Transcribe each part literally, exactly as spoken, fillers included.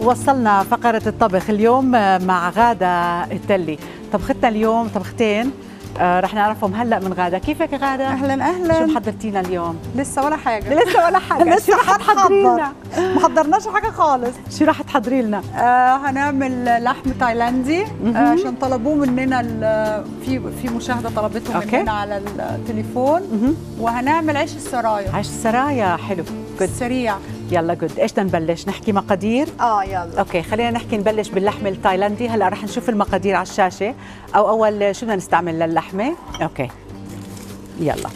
وصلنا فقرة الطبخ اليوم مع غادة التلي. طبختنا اليوم طبختين آه رح نعرفهم هلا من غادة. كيفك يا غادة؟ اهلا اهلا. شو محضرتينا اليوم؟ لسه ولا حاجه. لسه ولا حاجة. لسه شو رح تحضري لنا؟ ما حضرناش حاجه خالص. شو رح تحضري لنا؟ آه هنعمل لحم تايلاندي آه عشان طلبوه مننا في في مشاهده طلبته أوكي. مننا على التليفون. مم. وهنعمل عيش السرايا. عيش السرايا حلو جد سريع. يلا جد. ايش بدنا نبلش؟ نحكي مقادير؟ اه يلا. اوكي خلينا نحكي نبلش باللحم التايلاندي. هلا رح نشوف المقادير على الشاشه. او اول شو بدنا نستعمل للحمه؟ اوكي يلا.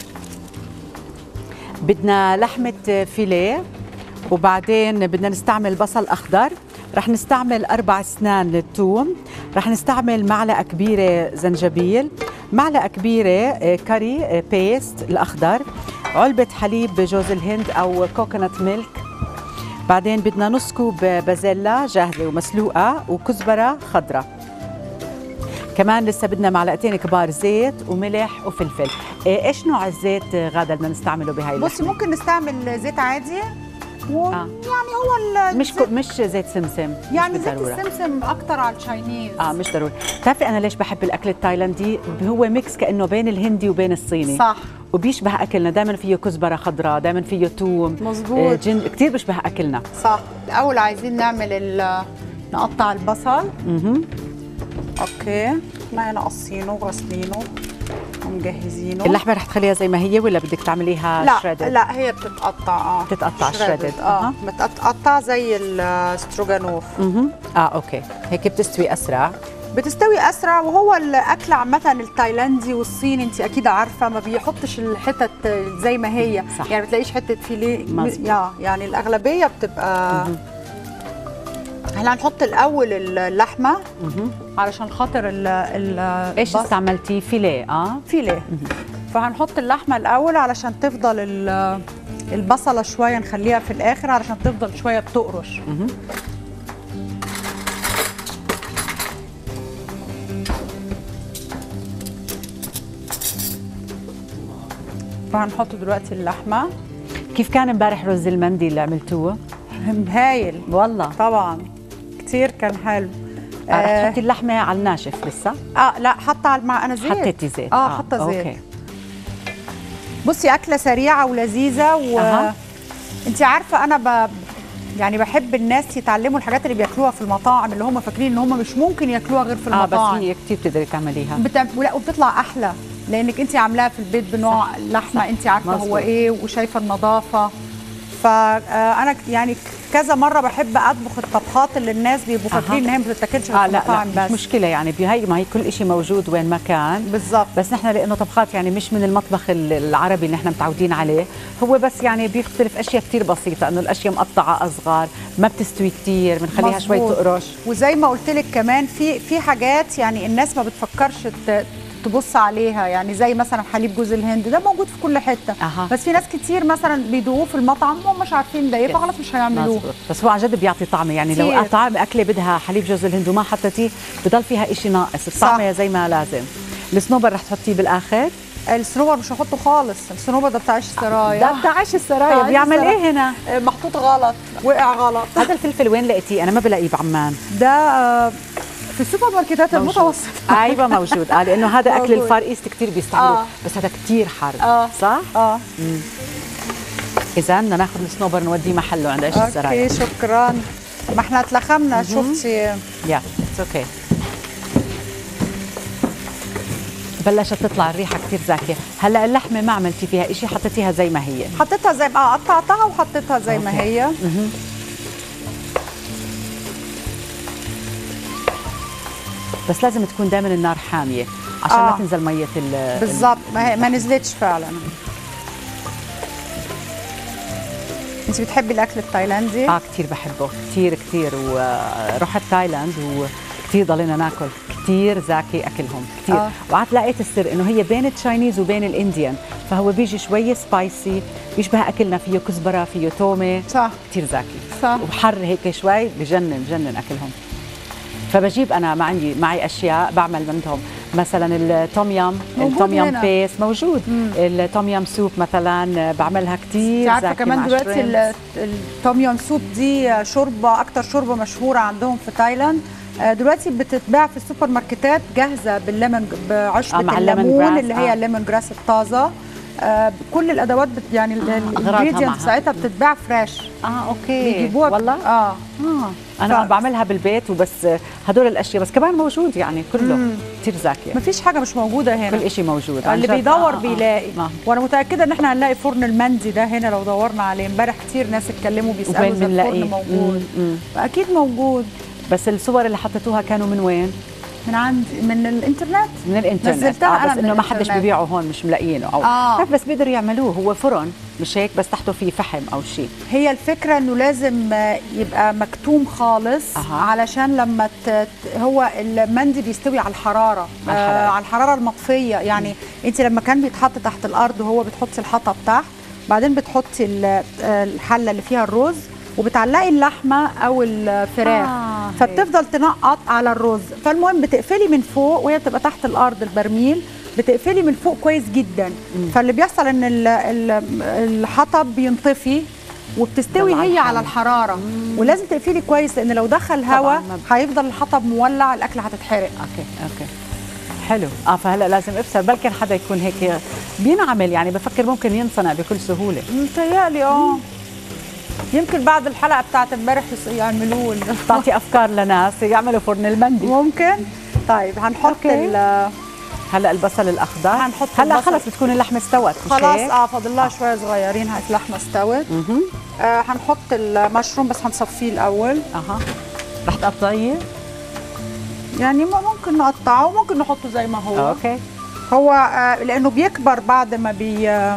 بدنا لحمه فيليه، وبعدين بدنا نستعمل بصل اخضر، رح نستعمل اربع اسنان ثوم، رح نستعمل معلقه كبيره زنجبيل، معلقه كبيره كاري بيست الاخضر، علبه حليب جوز الهند او كوكونات ميلك، بعدين بدنا نص كوب بازيلا جاهزه ومسلوقه وكزبره خضراء، كمان لسه بدنا معلقتين كبار زيت وملح وفلفل. ايش نوع الزيت غاده بدنا نستعمله بهاي اللحمه؟ بصي ممكن نستعمل زيت عادي و... آه. يعني هو مش كو... مش زيت سمسم يعني مش زيت السمسم اكثر على التشاينيز. اه مش ضروري. بتعرفي انا ليش بحب الاكل التايلاندي؟ هو ميكس كانه بين الهندي وبين الصيني. صح. وبيشبه اكلنا، دائما فيه كزبره خضراء، دائما فيه ثوم. مظبوط. آه جن... كثير بيشبه اكلنا. صح. الاول عايزين نعمل ال... نقطع البصل. اها اوكي. معنا قصينه وغسلينه ومجهزينه. اللحمه رح تخليها زي ما هي ولا بدك تعمليها لا شريدد؟ لا هي بتتقطع. اه بتتقطع شريدد. اه بتتقطع زي الستروجانوف. اها اه اوكي. هيك بتستوي اسرع. بتستوي اسرع. وهو الاكل عامه التايلاندي والصيني انت اكيد عارفه ما بيحطش الحتت زي ما هي. صح. يعني بتلاقيش حته فيليه. يعني الاغلبيه بتبقى. هلا هنحط الاول اللحمه علشان خاطر ال ال ايش استعملتي؟ فيليه. اه فيليه. فهنحط اللحمه الاول علشان تفضل البصله شويه نخليها في الاخر علشان تفضل شويه بتقرش. مه. فهنحط دلوقتي اللحمه. كيف كان امبارح رز المندي اللي عملتوه؟ هايل والله. طبعا كثير كان حلو. آه رح تحطي اللحمه على الناشف لسه؟ اه لا حاطه على مع انا زيت. حطيتي زيت. اه, آه حاطه زيت. اوكي. بصي اكله سريعه ولذيذه و أه. انت عارفه انا ب... يعني بحب الناس يتعلموا الحاجات اللي بياكلوها في المطاعم اللي هم فاكرين ان هم مش ممكن ياكلوها غير في المطاعم. اه بس هي كثير بتقدري تعمليها. بت... لا وبتطلع احلى لانك انت عاملاها في البيت بنوع لحمه انت عارفه هو ايه وشايفه النظافه. فانا يعني كذا مره بحب اطبخ الطبخات اللي الناس بيبقوا فاكرين ان هي ما بتتاكلش في المطاعم. بس مش مشكله يعني بهي ما هي كل شيء موجود وين ما كان. بالضبط. بس نحن لانه طبخات يعني مش من المطبخ العربي اللي نحن متعودين عليه، هو بس يعني بيختلف اشياء كثير بسيطه، انه الاشياء مقطعه اصغر، ما بتستوي كثير، بنخليها شوي تقرش. وزي ما قلت لك كمان في في حاجات يعني الناس ما بتفكرش تبص عليها، يعني زي مثلا حليب جوز الهند ده موجود في كل حته. أه. بس في ناس كتير مثلا بيدوقوه في المطعم وهم مش عارفين ده ايه فخلاص مش هيعملوه. بس هو عن جد بيعطي طعم يعني كتير. لو طعم اكله بدها حليب جوز الهند وما حطيتيه بضل فيها شيء ناقص، الطعم زي ما لازم. الصنوبر رح تحطيه بالاخر؟ الصنوبر مش هحطه خالص، الصنوبر ده بتاع عيش السرايا. ده بتاع عيش السرايا. بيعمل ايه هنا؟ محطوط غلط، وقع غلط. هذا الفلفل وين لقيتيه؟ انا ما بلاقيه بعمان. ده في السوبر ماركتات المتوسطة. ايوه موجود. اه لانه هذا اكل الفار ايست كثير بيستعملوه. آه. بس هذا كثير حار. آه. صح؟ اه اذا بدنا ناخذ الصنوبر نوديه محله عند عيش السرايا. اوكي شكرا. ما احنا اتلخمنا. شفتي؟ يا اتس اوكي. بلشت تطلع الريحه كثير زاكيه. هلا اللحمه ما عملتي فيها شيء، حطيتيها زي ما هي؟ حطيتها زي ما اه قطعتها وحطيتها زي أوكي. ما هي. مه. بس لازم تكون دائما النار حاميه عشان آه. ما تنزل ميه ال بالضبط. ما, ما نزلتش فعلا. انت بتحبي الاكل التايلاندي؟ اه كثير بحبه كثير كثير. ورحت تايلاند وكثير ضلينا ناكل، كثير زاكي اكلهم كثير. آه. وقعدت لقيت السر انه هي بين التشاينيز وبين الانديان، فهو بيجي شوي سبايسي، بيشبه اكلنا، فيه كزبره فيه تومه. صح. كثير زاكي. صح. وحر هيك شوي بجنن بجنن اكلهم. فبجيب انا ما عندي معي اشياء بعمل منهم، مثلا التوم يام، التوم يام بيست موجود، التوم يام سوب مثلا بعملها كثير. عارفه كمان دلوقتي التوم يام سوب دي شوربه اكتر شوربه مشهوره عندهم في تايلاند، دلوقتي بتتباع في السوبر ماركتات جاهزه بالليمون بعشبه آه الليمون اللي هي الليمون جراس الطازه. آه كل الادوات بت يعني الانجريدينتس بتاعتها بتتباع فريش. اه اوكي بيجيبوها والله اه, آه. انا ف... بعملها بالبيت وبس. هدول الاشياء بس كمان موجود يعني كله كثير زاكي، مفيش حاجه مش موجوده هنا، كل شيء موجود. اللي بيدور آه بيلاقي آه. وانا متاكده ان احنا هنلاقي فرن المندي ده هنا لو دورنا عليه. امبارح كثير ناس اتكلموا بيسالوا اذا الفرن موجود. مم. اكيد موجود. بس الصور اللي حطيتوها كانوا من وين؟ من عند من الانترنت. من الانترنت نزلتها آه انا بس انه ما حدش ببيعه هون، مش ملاقيينه او آه. بس بيقدروا يعملوه، هو فرن مش هيك بس تحته فيه فحم او شيء. هي الفكره انه لازم يبقى مكتوم خالص أه. علشان لما ت... هو المندي بيستوي على الحراره على الحراره, آه على الحرارة المطفيه يعني. م. انت لما كان بيتحط تحت الارض وهو بتحطي الحطب تحت، بعدين بتحطي الحله اللي فيها الرز وبتعلقي اللحمه او الفراخ آه فبتفضل تنقط على الرز. فالمهم بتقفلي من فوق وهي بتبقى تحت الارض البرميل، بتقفلي من فوق كويس جدا. مم. فاللي بيحصل ان الحطب بينطفي وبتستوي هي على الحراره. مم. ولازم تقفلي كويس لان لو دخل هواء هيفضل الحطب مولع، الاكل هتتحرق. اوكي اوكي حلو. اه فهلا لازم افصل، بلكن حدا يكون هيك بينعمل يعني، بفكر ممكن ينصنع بكل سهوله. متهيألي اه يمكن بعد الحلقه بتاعت امبارح يعملوه. تعطي افكار لناس يعملوا فرن المندي ممكن. طيب هنحط هلا البصل الاخضر. هنحط هلا خلص بتكون اللحمه استوت خلاص. اه فاضل لها شويه صغيرين هاي اللحمه استوت. آه هنحط المشروم بس هنصفيه الاول. اها رح تقطعيه؟ يعني ممكن نقطعه وممكن نحطه زي ما هو. اوكي. هو آه لانه بيكبر بعد ما بي آه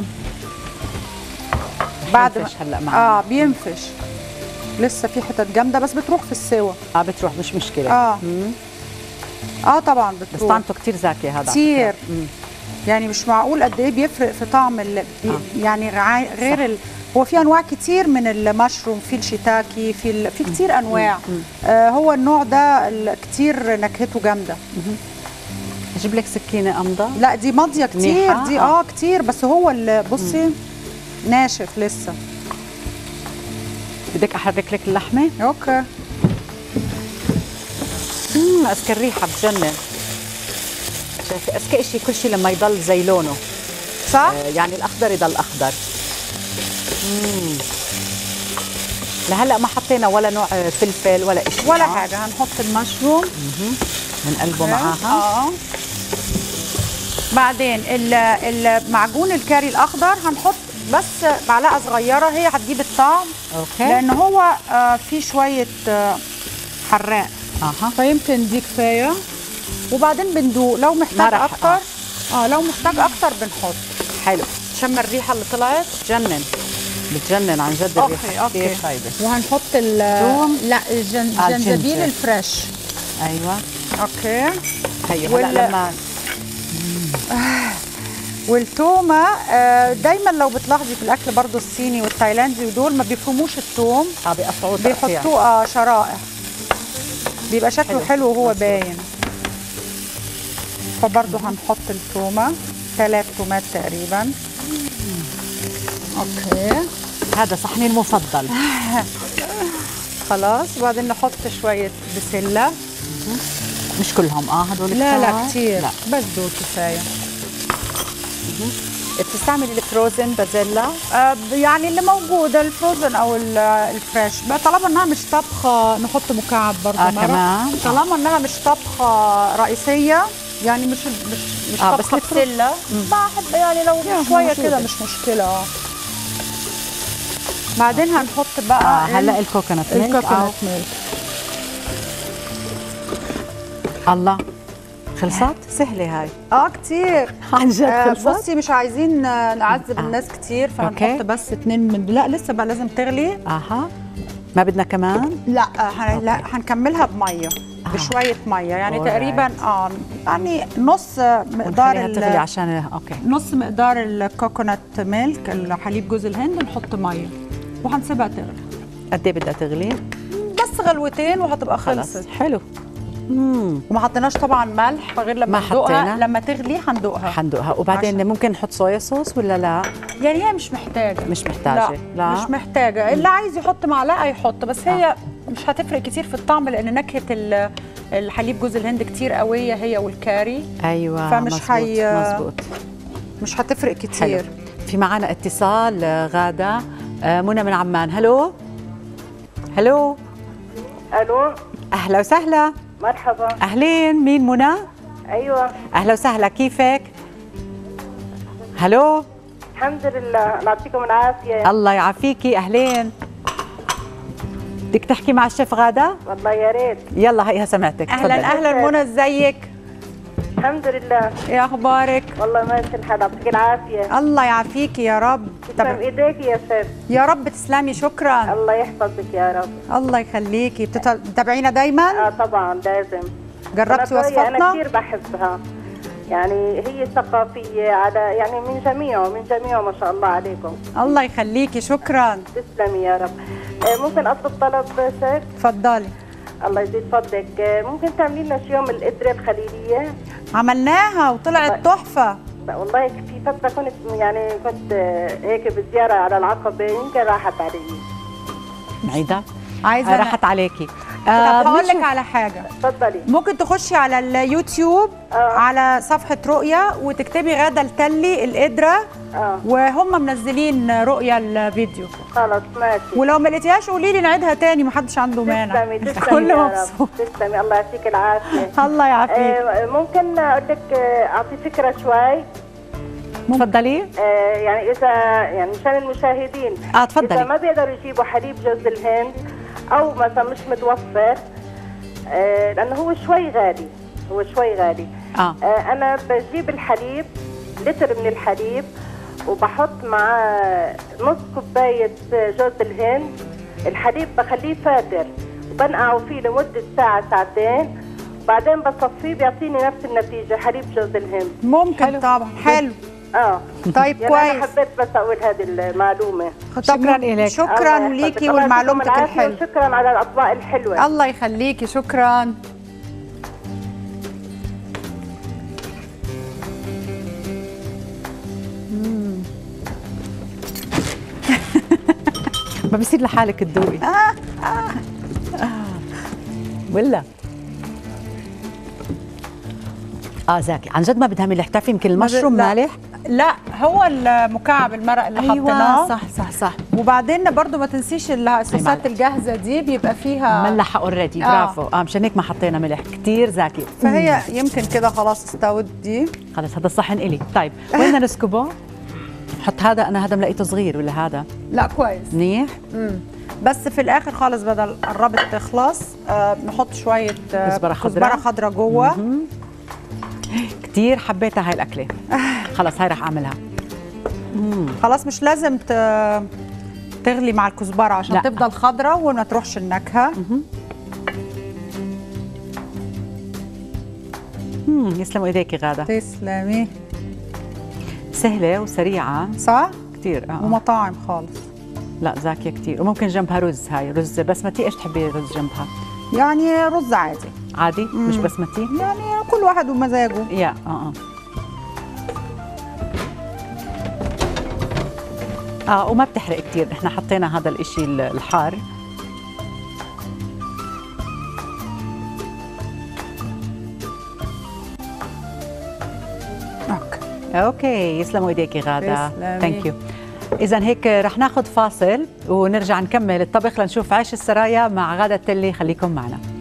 بعد ما هلا معنا اه بينفش. لسه في حتت جامده بس بتروح في السوا. اه بتروح مش مشكله. اه مم. اه طبعا بتروح. بس طعمته كثير زاكي هذا كثير. يعني مش معقول قد ايه بيفرق في طعم ال... آه. يعني غير ال... هو في انواع كتير من المشروم، في الشيتاكي، في ال... في كتير انواع. آه هو النوع ده كتير نكهته جامده. اجيب لك سكينه امضه؟ لا دي ماضيه كتير دي اه, آه كتير بس هو اللي بصي ناشف لسه. بدك احرك لك اللحمه؟ اوكي. امم اذكى الريحه بتجنن. شايفه اذكى شيء كل شيء لما يضل زي لونه صح؟ آه يعني الاخضر يضل اخضر. امم لهلا ما حطينا ولا نوع فلفل ولا شيء ولا آه. حاجه. هنحط المشروم بنقلبه معاها. اه بعدين المعجون الكاري الاخضر هنحط بس معلقه صغيره، هي هتجيب الطعم. اوكي. لان هو آه فيه شويه آه حراق. اها فيمكن دي كفايه. وبعدين بندوق لو محتاج اكتر. اه. اه لو محتاج اكتر بنحط. حلو. شم الريحه اللي طلعت بتجنن بتجنن عن جد الريحه كثير طيبه. وهنحط الثوم. لا الجنزبيل الفريش. ايوه اوكي. هي هلا وال... لما والتومه دايما لو بتلاحظي في الاكل برضو الصيني والتايلاندي ودول ما بيفرموش التوم. اه بيقطعوه بيحطوه اه شرائح، بيبقى شكله حلو, حلو وهو باين. فبرضو هنحط التومه ثلاث تومات تقريبا. اوكي هذا صحني المفضل. خلاص. وبعدين نحط شويه بسله. مش كلهم اه هدول لا لا كثير. لا بس دول كفايه. بتستعملي الفروزن بازيلا؟ آه يعني اللي موجوده الفروزن او الفريش، طالما انها مش طبخه نحط مكعب برضه. آه كمان. طالما انها مش طبخه رئيسيه يعني مش مش مش آه طبخه بسله، بحب يعني لو شويه كده مش مشكله. اه بعدين هنحط بقى آه هلا الكوكونات ميلك. الكوكونات ميلك. الله خلصت؟ سهله هاي. اه كتير عن جد خلصت. آه بصي مش عايزين نعذب آه. الناس كتير فهنحط بس اتنين من لا لسه بقى لازم تغلي. اها ما بدنا كمان؟ لا هن... لا هنكملها بميه. آه. بشويه ميه يعني أوه تقريبا اه يعني نص مقدار ال... تغلي عشان اوكي نص مقدار الكوكونات ميلك الحليب جوز الهند نحط ميه وهنسيبها تغلي. قد ايه بدها تغلي؟ بس غلوتين وهتبقى خلصت. حلو. امم وما حطيناش طبعا ملح غير لما ما ندوقها. حطينا. لما تغلي هندوقها حندوقها. وبعدين عشان. ممكن نحط صويا صوص ولا لا؟ يعني هي مش محتاجه مش محتاجه. لا, لا. مش محتاجه. اللي عايز يحط معلقه يحط، بس هي آه. مش هتفرق كتير في الطعم لان نكهه ال- الحليب جوز الهند كتير قويه هي والكاري، ايوه فمش مزبوط. هي- مزبوط. مش هتفرق كتير. حلو. في معنا اتصال آه، غادة. آه، منى من عمان. هلو هلو. الو اهلا وسهلا. مرحبا. اهلين، مين منى؟ ايوه اهلا وسهلا، كيفك؟ هلو. الحمد لله، الله يعطيكم العافيه. الله يعافيكي. اهلين. بدك تحكي مع الشيف غادة؟ والله يا ريت. يلا هيها سمعتك. اهلا تفضلي. اهلا منى، ازيك؟ الحمد لله. ايه اخبارك؟ والله ماشي الحال، يعطيك العافيه. الله يعافيكي يا رب. تسلم ايديك يا ست. يا رب تسلمي، شكرا. الله يحفظك يا رب. الله يخليكي. بتت- بتتابعينا دايما؟ اه طبعا لازم. جربتي أنا طريقة انا وصفتنا؟ كثير بحبها، يعني هي ثقافيه على يعني من جميعه من جميعه ما شاء الله عليكم. الله يخليكي، شكرا. تسلمي يا رب. آه، ممكن اطلب طلب ست؟ اتفضلي. الله يزيد فضلك. آه، ممكن تعملي لنا شي يوم القدره الخليليه؟ عملناها وطلعت تحفه. لا والله في فترة كنت يعني كنت هيك بزيارة على العقبة، يمكن راحت علي. معيدة؟ عايزه آه، راحت عليكي. طب آه، هقول لك بنشوف- على حاجه. تفضلي. ممكن تخشي على اليوتيوب آه. على صفحه رؤيا وتكتبي غادة التلي القدره، اه وهم منزلين رؤيا الفيديو. خلص ماشي. ولو ما لقيتيهاش قولي لي نعيدها تاني، محدش عنده مانع. تسلمي تسلمي كل يا رب. مبسوط. تسلمي، الله يعطيك العافية. الله يعافيك. آه ممكن اقول لك آه، اعطي فكرة شوي. تفضلي. آه يعني اذا يعني مشان المشاهدين، اه تفضلي. اذا ما بيقدروا يجيبوا حليب جوز الهند او مثلا مش متوفر، آه لانه هو شوي غالي، هو شوي غالي. اه آه انا بجيب الحليب، لتر من الحليب، وبحط معاه نص كوباية جوز الهند. الحليب بخليه فاتر وبنقعه فيه لمدة ساعة ساعتين، بعدين بصفيه بيعطيني نفس النتيجة، حليب جوز الهند. ممكن حلو. طبعا حلو. اه طيب يعني أنا كويس. حبيت بس أقول هذه المعلومة. شكراً إليك. شكرا الله ليكي يحفظك. الله ولمعلومتك يعطيكم العافية، الحلوه. وشكرا على الأطباق الحلوة. الله يخليكي، شكرا. ما بصير لحالك تدوقي. آه. آه. ولا اه زاكي عن جد ما بدها ملح. بتعرفي يمكن المشروم لا. مالح. لا هو المكعب المرق اللي حطيناه. صح صح صح. وبعدين برضو ما تنسيش الصوصات معلش. الجاهزه دي بيبقى فيها ملحه اوريدي. آه. برافو. اه مشان هيك ما حطينا ملح كثير. زاكي. فهي يمكن كده خلاص استوت دي. خلص هذا الصحن الي. طيب وين بدنا نسكبه؟ حط هذا. انا هذا ملاقيته صغير ولا هذا لا كويس. منيح؟ مم. بس في الاخر خالص بدل قربت تخلص آه نحط شويه آه كزبرة خضراء. كزبره خضراء جوه. كثير حبيتها هاي الاكله. خلص هاي رح اعملها. مم. خلاص مش لازم ت... تغلي مع الكزبره عشان لا. تفضل خضراء وما تروحش النكهه. مم. يسلموا ايديكي غاده. تسلمي. سهله وسريعه صح؟ كثير. اه ومطاعم خالص. لا زاكيه كثير. وممكن جنبها رز. هاي رز بسمتي. ايش تحبي رز جنبها؟ يعني رز عادي، عادي. مم. مش بسمتي. يعني كل واحد ومزاجه. يا اه اه اه وما بتحرق كثير. نحن حطينا هذا الاشي الحار. اوكي. اوكي يسلموا ايديكي غاده. تسلمي. ثانك يو. اذا هيك رح ناخذ فاصل ونرجع نكمل الطبخ لنشوف عيش السرايا مع غاده التلي. خليكم معنا.